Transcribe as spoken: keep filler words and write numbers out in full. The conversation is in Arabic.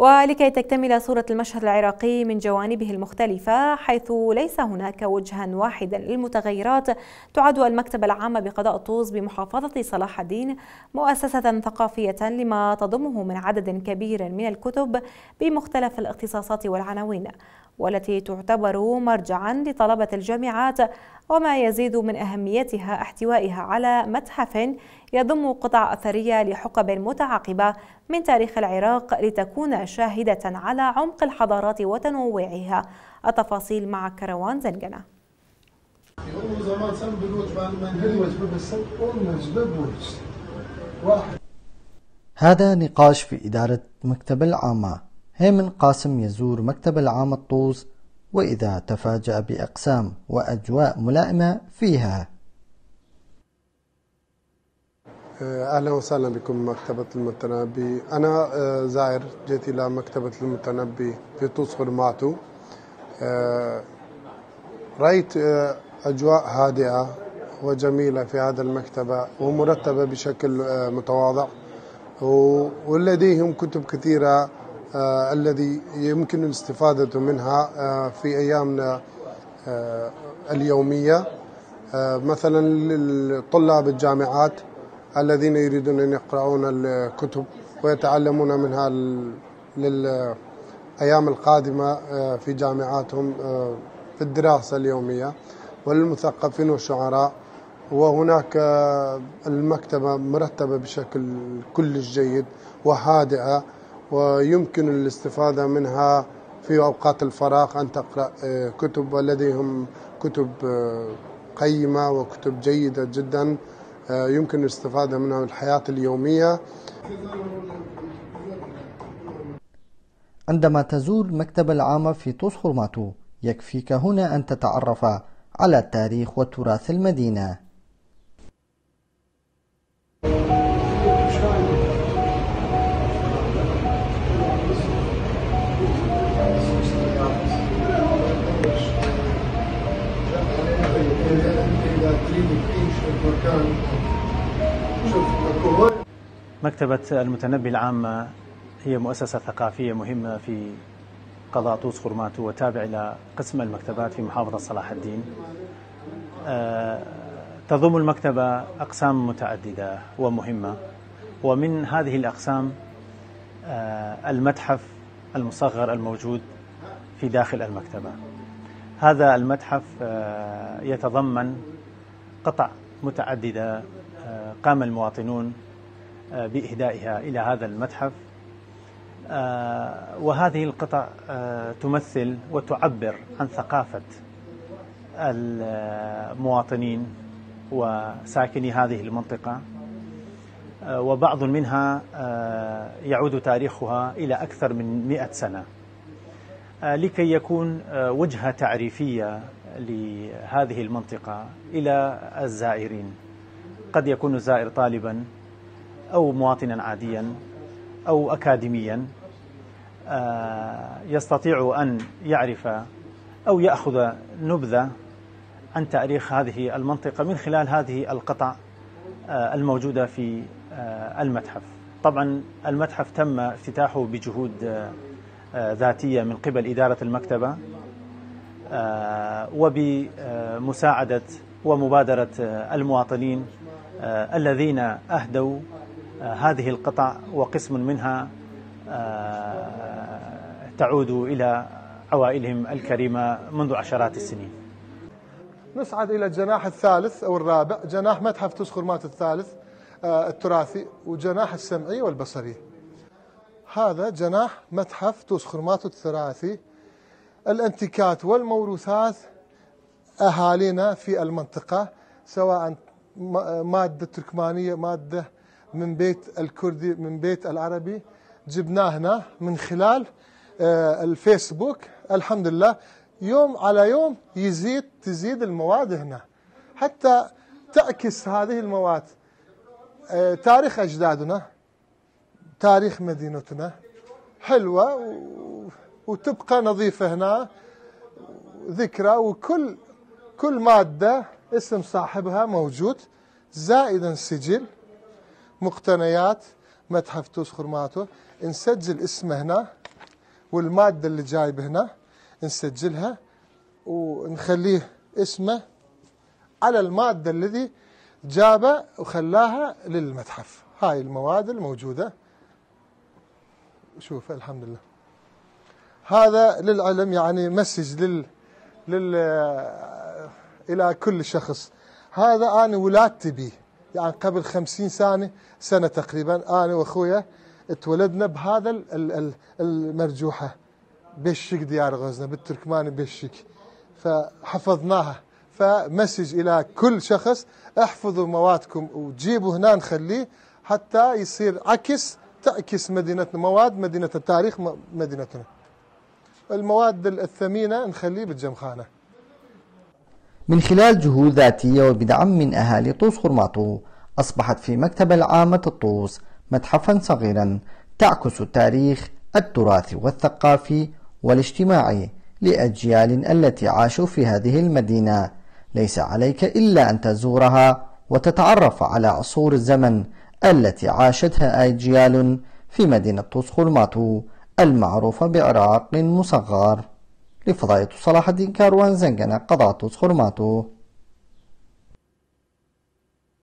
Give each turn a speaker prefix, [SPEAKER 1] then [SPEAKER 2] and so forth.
[SPEAKER 1] ولكي تكتمل صورة المشهد العراقي من جوانبه المختلفة، حيث ليس هناك وجها واحدا للمتغيرات، تعد المكتبة العامة بقضاء طوس بمحافظة صلاح الدين مؤسسة ثقافية لما تضمه من عدد كبير من الكتب بمختلف الاختصاصات والعناوين، والتي تعتبر مرجعا لطلبة الجامعات، وما يزيد من أهميتها احتوائها على متحف يضم قطع أثرية لحقب متعاقبة من تاريخ العراق لتكون شاهدة على عمق الحضارات وتنوعها. التفاصيل مع كروان زنقنة.
[SPEAKER 2] هذا نقاش في إدارة مكتبة العامة. هيمن قاسم يزور مكتبة العامة طوس، وإذا تفاجأ بأقسام وأجواء ملائمة فيها.
[SPEAKER 3] أهلا وسهلا بكم مكتبة المتنبي. أنا زائر جيت إلى مكتبة المتنبي في طوس خرماتو. رأيت أجواء هادئة وجميلة في هذا المكتبة ومرتبة بشكل متواضع، ولديهم كتب كثيرة آه الذي يمكن الاستفادة منها آه في أيامنا آه اليومية، آه مثلا للطلاب الجامعات الذين يريدون أن يقرؤون الكتب ويتعلمون منها للأيام القادمة آه في جامعاتهم آه في الدراسة اليومية، وللمثقفين والشعراء. وهناك آه المكتبة مرتبة بشكل كلش جيد وهادئة، ويمكن الاستفادة منها في أوقات الفراغ أن تقرأ كتب، ولديهم كتب قيمة وكتب جيدة جدا يمكن الاستفادة منها في الحياة اليومية.
[SPEAKER 2] عندما تزور المكتبة العامة في طوس خرماتو يكفيك هنا أن تتعرف على التاريخ وتراث المدينة.
[SPEAKER 4] مكتبة المتنبي العامة هي مؤسسة ثقافية مهمة في قضاء طوس خرماتو، وتابع إلى قسم المكتبات في محافظة صلاح الدين. تضم المكتبة أقسام متعددة ومهمة، ومن هذه الأقسام المتحف المصغر الموجود في داخل المكتبة. هذا المتحف يتضمن قطع متعددة قام المواطنون بإهدائها إلى هذا المتحف، وهذه القطع تمثل وتعبر عن ثقافة المواطنين وساكني هذه المنطقة، وبعض منها يعود تاريخها إلى أكثر من مئة سنة، لكي يكون وجهة تعريفية لهذه المنطقة إلى الزائرين. قد يكون الزائر طالبا أو مواطنا عاديا أو أكاديميا، يستطيع أن يعرف أو يأخذ نبذة عن تاريخ هذه المنطقة من خلال هذه القطع الموجودة في المتحف. طبعا المتحف تم افتتاحه بجهود ذاتية من قبل إدارة المكتبة، وبمساعدة ومبادرة المواطنين الذين أهدوا هذه القطع، وقسم منها تعود إلى عوائلهم الكريمة منذ عشرات السنين.
[SPEAKER 5] نصعد إلى الجناح الثالث أو الرابع، جناح متحف طوس خرماتو الثالث التراثي، وجناح السمعي والبصري. هذا جناح متحف طوس خرماتو الثلاثي، الانتيكات والموروثات أهالينا في المنطقة، سواء مادة تركمانية، مادة من بيت الكردي، من بيت العربي، جبناه هنا من خلال الفيسبوك. الحمد لله يوم على يوم يزيد تزيد المواد هنا، حتى تعكس هذه المواد تاريخ أجدادنا، تاريخ مدينتنا حلوة وتبقى نظيفة هنا ذكرى، وكل كل مادة اسم صاحبها موجود، زائدا سجل مقتنيات متحف طوس خرماتو، نسجل اسمه هنا والمادة اللي جايبه هنا نسجلها ونخليه اسمه على المادة الذي جابه وخلاها للمتحف. هاي المواد الموجودة، شوف الحمد لله. هذا للعلم يعني مسج لل, لل... إلى كل شخص. هذا أنا ولادتي بيه، يعني قبل خمسين سنة سنة تقريبا أنا وأخويا اتولدنا بهذا المرجوحة بشك ديار غزنة بالتركماني بشك، فحفظناها. فمسج إلى كل شخص احفظوا موادكم وجيبوا هنا نخليه حتى يصير عكس تعكس مدينتنا، مواد مدينة التاريخ مدينتنا. المواد الثمينة نخليه بالجمخانة.
[SPEAKER 2] من خلال جهود ذاتية وبدعم من أهالي طوس خرماطو، أصبحت في مكتبة العامة الطوس متحفا صغيرا تعكس التاريخ التراثي والثقافي والاجتماعي لأجيال التي عاشوا في هذه المدينة. ليس عليك إلا أن تزورها وتتعرف على عصور الزمن التي عاشتها أجيال في مدينة طوس خرماطو المعروفة بعراق مصغر. لفضائية صلاح الدين كاروان زنقنة، قضاء طوس خرماطو.